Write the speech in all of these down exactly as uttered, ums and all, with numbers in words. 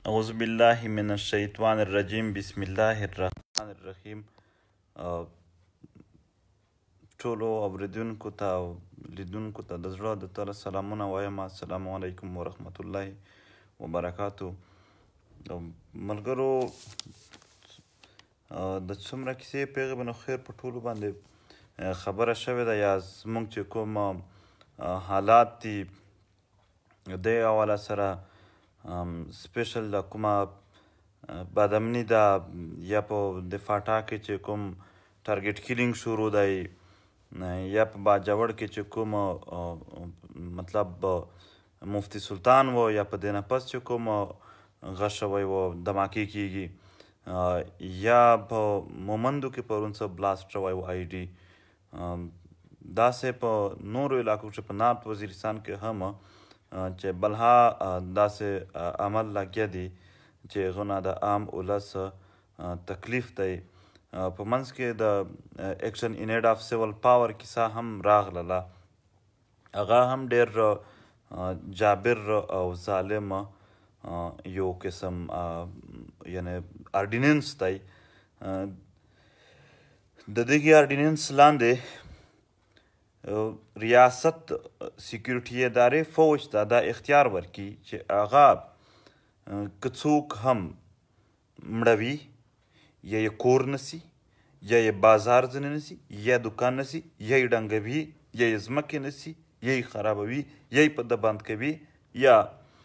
اعوذ بالله من الشیطان الرجیم بسم الله الرحمن الرحیم. ټولو اوریدونکو ته او لیدونکو ته د زړه د تله سلامونه وایم. السلام علیکم ورحمت الله وبرکاتو. ملګرو، د څومره کیسې پیغې بنو خیر په ټولو باندې خبره شوې ده، یا زموږ چې کوم حالات دي دې حواله سره سپیشل د کومه بدامني ده یا په دفاع کې چې کوم ټارګټ کیلینګ شروع دی یا په باجوړ کې چې کوم مطلب مفتی سلطان و یا په دې نه پس چې کوم غش شوی و دماکې کیږي یا په مومندو کې پرون څه بلاست شوی و آی ډي. داسې په نورو علاقو چې په نارت وزیرستان کې هم چې بلها داسې عمل لګیا دي چې هغه نه د عام ولس تکلیف دی. په منځ کې د ایکشن ان ایډ آف سیول پاور کیسه هم راغله، هغه هم ډېر جابر او ظالم یو قسم یعنی آرډیننس دی. د دغې آرډیننس لاندې ریاست سیکیورټي ادارې فوج ته دا اختیار ورکړي چې هغه که څوک هم مړوي یا یې کور نسی یا یې بازار ځنې نسی یا دوکان نسی یا یې ډنګوي یا یې ځمکې نسی یا یې خرابوي یا یې په د بند کوي یا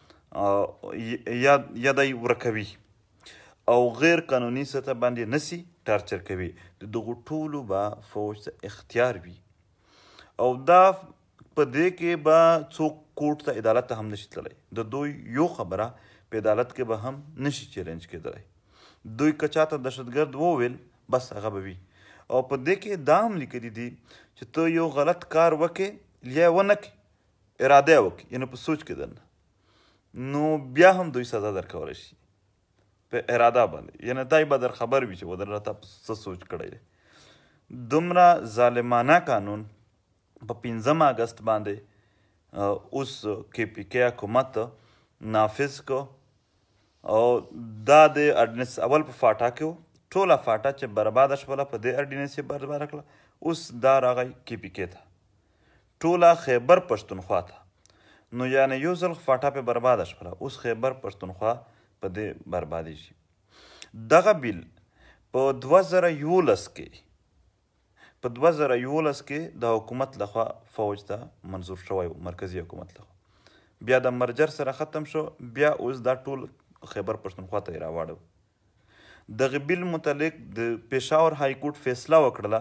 یا دی ورکوي او غیر قانوني سطح باندې نسی ټارچر کوي، د دغو ټولو به فوج ته اختیار وي او دا په دې کې به څوک کوټ ته عدالت ته هم نشي تللی. د دوی یو خبره په عدالت کې به هم نشي چیلنج کېدلی. دوی که چاته دهشتګرد وویل بس هغه به وي. او په دې کې دا هم لیکلي دي چې ته یو غلط کار وکړې یا یې ونه کړې، اراده یې وکړې یعنې په سوچ کې دننه، نو بیا هم دوی سزا درکولی شي په اراده باندې، یعنې دای به در خبر وي چې و در راته څه سوچ کړی دی. دومره ظالمانه قانون په پنځم اګست باندې اوس کې پی کې حکومت نافذ کو او دا د اډینس اول په فاټا کې و، ټوله فاټا چې برباده شوله په دې اډینس یې برباده کړه. اوس دا راغی کې پی کې ته، ټوله خیبر پښتونخوا ته، نو یعنې یو ځل فاټا پې برباده شوله، اوس خیبر پښتونخوا په دې بربادېږي. دغه بیل په دوه زره یولس کې په دوه زره یولس کې د حکومت لخوا فوج ته منظور شوی و، مرکزي حکومت لخوا. بیا د مرجر سره ختم شو، بیا اوس دا ټول خیبر پښتونخوا ته یې راواړو. دغه بیل متعلق د پېښور های کورټ فیصله وکړله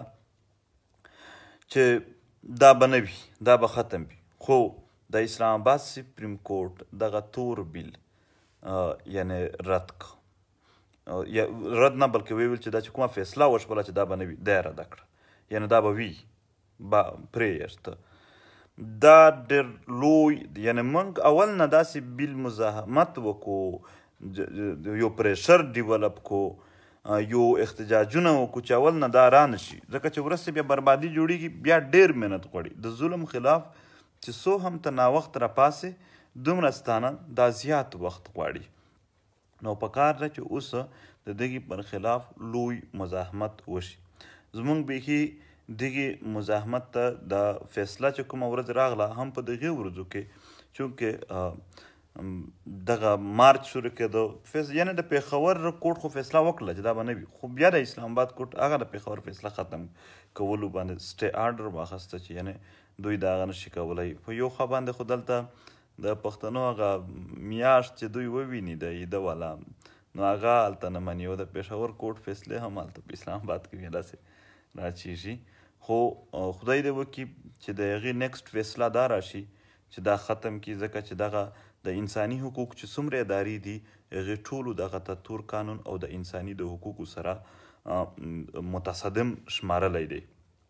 چې دا به نه وي، دا به ختم وي، خو د اسلام آباد سپریم کورټ دغه تور بیل یعنې رد که، رد نه بلکې ویل چې دا چې کومه فیصله وشوله چې دا به نه وي دا یې رده کړه، یعنې دا به وي به پرېږده. دا ډېر لوی یعنې موږ اول نه داسې بیل مزاحمت وکړو، یو پریشر ډیولپ کو، یو احتجاجونه وکړو چې اول نه دا را نه شي، ځکه چې وروسته بیا بربادي جوړېږي، بیا ډېر محنت غواړي. د ظلم خلاف چې څو هم ته ناوخت راپاسې دومره ستانه دا زیات وخت غواړي. نو پکار ده چې اوس د دغې پر خلاف لوی مزاحمت وشي. زموږ بیخي دغې مزاحمت ته د فیصله چې کومه ورځ راغله هم په دغې ورځو کې چونکې دغه مارچ شروع کېدو، یعنې د پېښور کوټ خو فیصله وکړله چې دا به نه وي، خو بیا د اسلام آباد کوټ هغه د پېښور فیصله ختم کولو باندې سټې آرډر واخیسته چې یعنې دوی د هغه نشي کولی. په یو خوا باندې خو دلته د پښتنو هغه میاشت چې دوی وویني د عیده والا، نو هغه هلته نه مني، او د پېښور کوټ فیصلې هم هلته په اسلام آباد کې بیا داسې راچېږي. خو خدای دې وکړي چې د هغې نیکسټ فیصله دا راشي چې دا ختم کړي، ځکه چې دغه د انساني حقوق چې څومره ادارې دي هغې ټولو دغه ته تور قانون او د انساني د حقوقو سره متصادم شمارلی دی.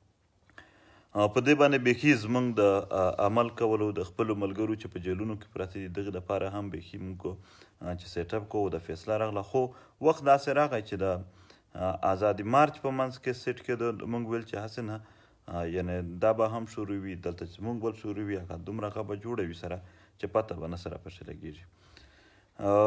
په دې باندې بیخي زموږ د عمل کولو د خپلو ملګرو چې په جیلونو کې پراته دي دغې دپاره هم بیخي موږ چې سیټ اپ کوو د فیصله راغله. خو وخت داسې راغی چې د آزادي مارچ په منځ کې سیټ کېدو، موږ ویل چې هسې نه یعنې دا به هم شروع وي، دلته چې موږ بل شروع وي هغه دومره ښه به جوړه وي سره چې پته به نه سره پسې لګېږي.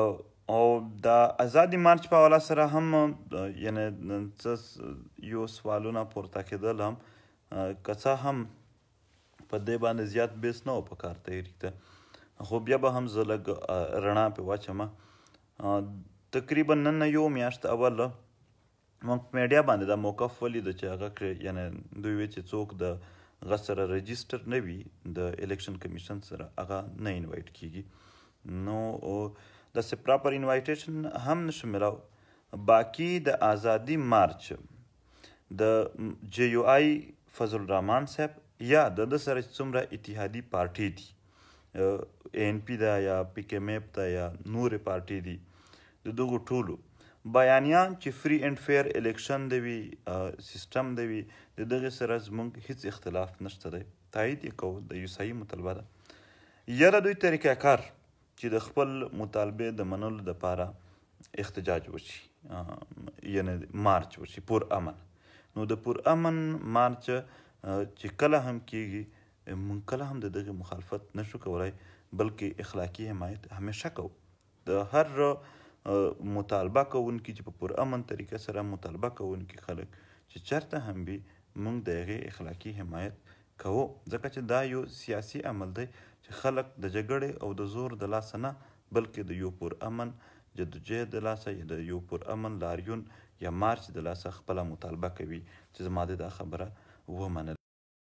او د ازادي مارچ په حواله سره هم یعنې څه یو سوالونه پورته کېدل هم که څه هم په دې باندې زیات بیس نه و په کار تحریک ته خو بیا به هم زه لږ رڼا پرې واچومه. تقریبا نن نه یو میاشت اول موږ په میډیا باندې دا موقف ولیده چې هغه کړې یعنې دوی وی چې څوک د هغه سره رجسټر نه وي د الیکشن کمیشن سره هغه نه انوایټ کیږي. نو داسې پراپر انوایټیشن هم نشو میلاو. باقي د آزادي مارچ د جے یو آی فضل الرحمان صاحب یا د ده سره څومره اتحادي پارټي دي اے این پی ده یا پی کے میپ ده یا نورې پارټي دي د دغو ټولو بیانیان چې فری اینډ فیر الیکشن دی وي سیستم دی وي د دغې سره زموږ هیڅ اختلاف نشته دی. تایید یې کوو د یو صحیح مطالبه ده. یاره دوی طریقه کار چې د خپل مطالبې د منلو دپاره احتجاج وشي یعنې مارچ وشي پر امن. نو د پر امن مارچ چې کله هم کیږي موږ کله هم د دغې مخالفت نشو کولی بلکې اخلاقي حمایت همیشه کوو. د هر مطالبه کوونکي چې په پر امن طریقه سره مطالبه کوونکي خلک چې چېرته هم وي موږ د هغې اخلاقي حمایت کوو ځکه چې دا یو سیاسي عمل دی چې خلک د جګړې او د زور د لاسه نه بلکې د یو پر امن جدوجهد د لاسه یا د یو پر امن لاریون یا مارچ د لاسه خپله مطالبه کوي چې زما د دا خبره ومنل.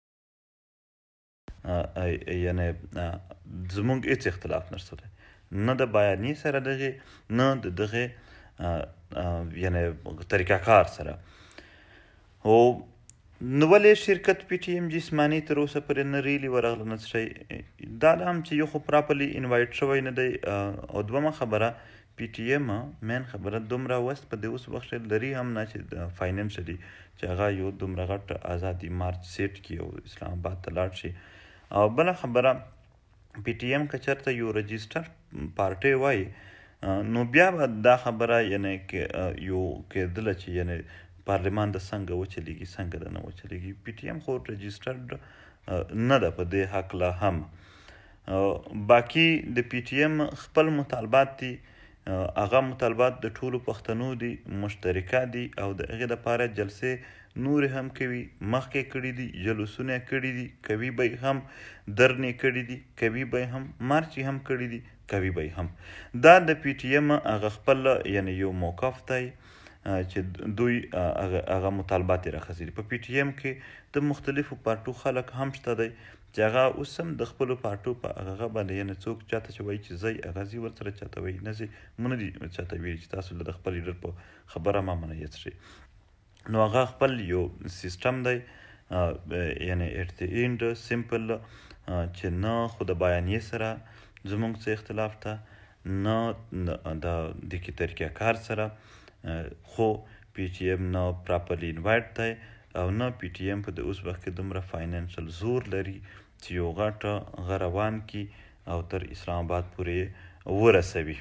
یعنې زموږ هېڅ اختلاف نشته دی نه د بیانیې سره دغې نه د دغې یعنې طریقه کار سره. او نو ولې شرکت پی ټي ایم جسماني تر اوسه پورې نه ریلي ورغله نه څه شی دا هم چې یو خو پراپرلی انوایټ شوی نه دی او دومه خبره پی ټي ایم مین خبره دومره وست په دې اوس وخت لري هم نه چې فاینانشلی چې هغه یو دومره غټ ازادي مارچ سیټ کړي او اسلام آباد ته لاړ شي. او بله خبره پی ټي ایم که چېرته یو رجسټر پارټۍ وای نو بیا به دا خبره یعنې یو کېدله چې یعنې پارلمان د څنګه وچلیږي څنګه د نه وچلیږي. پی ټي ایم خو رجسټرډ نه ده په دې هکله هم. باقي د پی ټي ایم خپل مطالبات دي هغه مطالبات د ټولو پښتنو دي مشترکه دي او د هغې دپاره جلسې نورې هم کوي مخکې کړي دي جلوسونه یې کړي دي کوي به یې هم درنې کړي دي کوي به یې هم مارچ یې هم کړي دي کوي به یې هم. دا د پی ټي ایم هغه خپل یعنې یو موقف دی چې دوی هغه مطالبات یې راخځېدي. په پی ټي ایم کې د مختلفو پارټو خلک هم شته دی چې هغه اوس هم د خپلو پارټو په هغه باندې یعنې څوک چاته چې وایي چې ځئ هغه ځي ورسره چاته وایي نه ځي مو نه دي چاته ویلي چې تاسو د خپل لیډر په خبره مه منئ شئ. نو هغه خپل یو سیستم دی یعنې ایټ د اینډ سمپل چې نه خو د بیانیې سره زموږ څه اختلاف ته نه د دې طریقه کار سره خو پی ټي ایم نه پراپرلی انوایټ دی او نه پی ټي ایم په د اوس وخت کې دومره فاینانشل زور لري چې یو غټه غ روان کړي او تر اسلام آباد پورې ورسوي.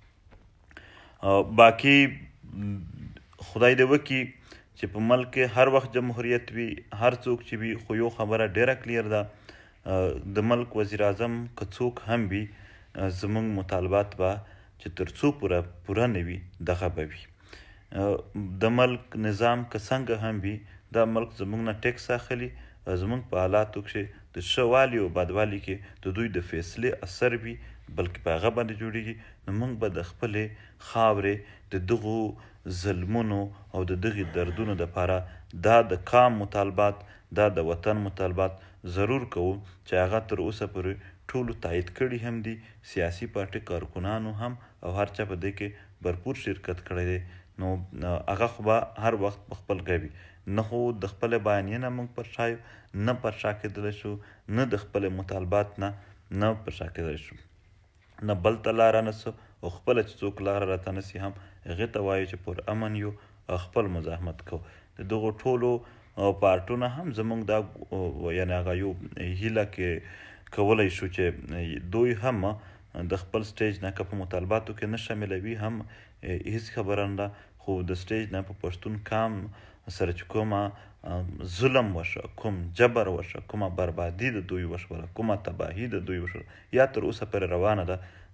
باقي خدای دې وکړي چې په ملک کې هر وخت جمهوریت وي هر څوک چې وي خو یو خبره ډیره کلیر ده د ملک وزیر اعظم که څوک هم وي زموږ مطالبات به چې تر څو پوره پوره نه وي دغه به وي. د ملک نظام که څنګه هم وي دا ملک زموږ نه ټیکس اخلي زموږ په حالاتو کې د ښه والي او بدوالي کې د دوی د فیصلې اثر وي بلکې په هغه باندې جوړیږي. نو موږ به د خپلې خاورې د دغو ظلمونو او د دغې دردونو دپاره دا د قام مطالبات دا د وطن مطالبات ضرور کوو چې هغه تر اوسه پورې ټولو تایید کړي هم دي سیاسي پارټي کارکنانو هم او هر چا په دې کې بھرپور شرکت کړی دی. نو هغه خو به هر وخت په خپل کوي نه خو د خپل بیانیې نه موږ پر شا یو نه پر شا کېدلی شو نه د خپل مطالبات نه نه پر شا کېدلی شو نه بل ته لاره نسو او خپله چې څوک لاره راته نسي هم هغې ته وایو چې پر امن یو او خپل مزاحمت کوو. د دغو ټولو پارټونه هم زموږ دا یعنې هغه یو هیله کې کولی شو چې دوی هم د خپل سټیج نه که په مطالباتو کې نه شاملوي هم هیڅ خبره نه ده خو د سټیج نه په پښتون قام سره چې کومه ظلم وشوه کوم جبر وشوه کومه بربادي د دوی وشوله کومه تباهي د دوی وشوله یا تر اوسه پورې روانه ده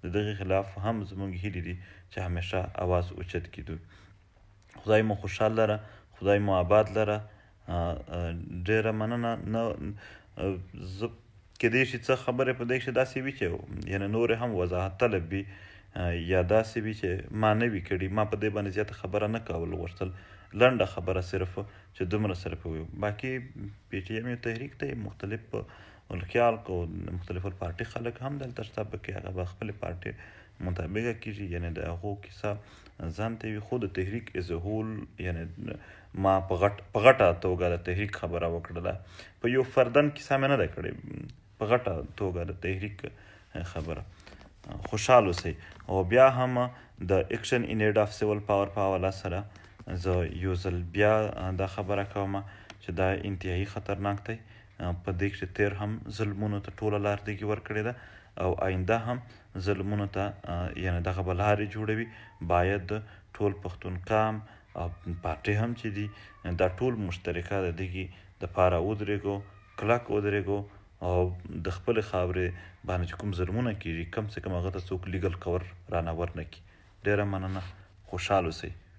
د دغې خلاف هم زموږ هیلې دي چې همیشه اواز اوچت کړو. خدای مو خوشحال لره، خدای مو آباد لره. ډېره مننه. نه زه کیدای شي څه خبرې په دې کښې داسې وي چې یعنې نورې هم وضاحت طلب وي یا داسې وي چې ما نه وي کړي. ما په دې باندې زیاته خبره نه کول غوښتل، لنډه خبره صرف چې دومره سره په ویو. باقي پی ټي ایم یو تحریک دی، مختلف الخیال کو مختلف الپارټي خلک هم دلته شته، پکې هغه به خپلې پارټي مطابقه کېږي، یعنې د هغو کیسه ځان ته وي. خو د تحریک از هول یعنې ما په غټ په غټه توګه د تحریک خبره وکړله، په یو فردن کیسه مې نه ده کړې، په غټه توګه د تحریک خبره. خوشحال اوسئ. او بیا هم د اکشن ان ایډ آف سیول پاور په حواله سره زه یو ځل بیا دا خبره کوم چې دا انتهایي خطرناک دی. په دې کښې تیر هم ظلمونو ته ټوله لار دیګي ورکړې ده او آینده هم ظلمونو ته یعنې دغه به لارې جوړوي. باید ټول پښتون قام او پارټۍ هم چې دي دا ټول مشترکه د دغې دپاره ودرېږو، کلک ودرېږو او د خپلې خاورې باندې چې کوم ظلمونه کېږي کم سے کم هغه ته څوک لیګل کور رانه ورنه کړي. ډېره مننه. خوشحال اوسئ.